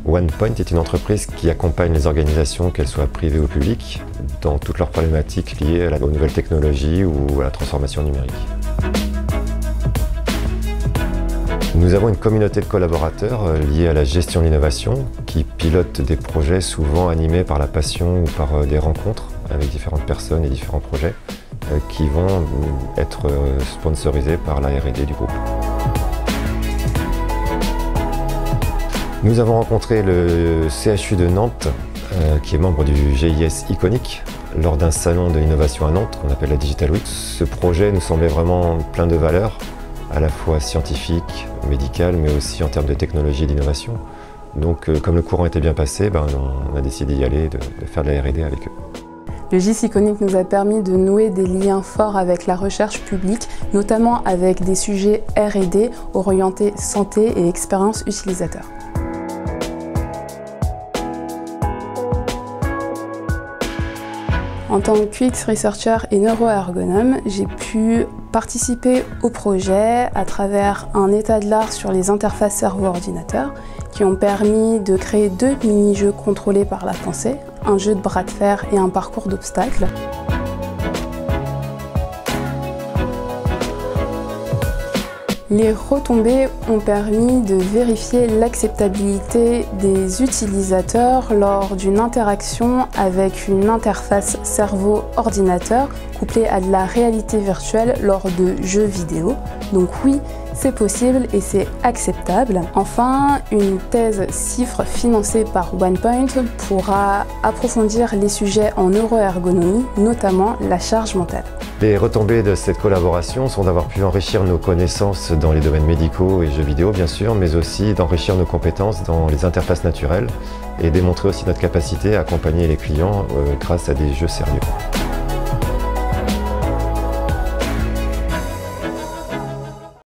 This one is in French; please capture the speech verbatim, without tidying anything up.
OnePoint est une entreprise qui accompagne les organisations, qu'elles soient privées ou publiques, dans toutes leurs problématiques liées à la, aux nouvelles technologies ou à la transformation numérique. Nous avons une communauté de collaborateurs liés à la gestion de l'innovation qui pilotent des projets souvent animés par la passion ou par des rencontres avec différentes personnes et différents projets qui vont être sponsorisés par la R et D du groupe. Nous avons rencontré le C H U de Nantes, euh, qui est membre du G I S Iconic, lors d'un salon de l'innovation à Nantes qu'on appelle la Digital Week. Ce projet nous semblait vraiment plein de valeurs, à la fois scientifiques, médicales, mais aussi en termes de technologie et d'innovation. Donc euh, comme le courant était bien passé, ben, on a décidé d'y aller, de, de faire de la R et D avec eux. Le G I S Iconic nous a permis de nouer des liens forts avec la recherche publique, notamment avec des sujets R et D orientés santé et expérience utilisateur. En tant que U X Researcher et neuroergonome, j'ai pu participer au projet à travers un état de l'art sur les interfaces cerveau-ordinateur qui ont permis de créer deux mini-jeux contrôlés par la pensée, un jeu de bras de fer et un parcours d'obstacles. Les retombées ont permis de vérifier l'acceptabilité des utilisateurs lors d'une interaction avec une interface cerveau-ordinateur couplée à de la réalité virtuelle lors de jeux vidéo. Donc oui, c'est possible et c'est acceptable. Enfin, une thèse C I F R financée par OnePoint pourra approfondir les sujets en neuroergonomie, notamment la charge mentale. Les retombées de cette collaboration sont d'avoir pu enrichir nos connaissances dans les domaines médicaux et jeux vidéo bien sûr, mais aussi d'enrichir nos compétences dans les interfaces naturelles et démontrer aussi notre capacité à accompagner les clients euh, grâce à des jeux sérieux.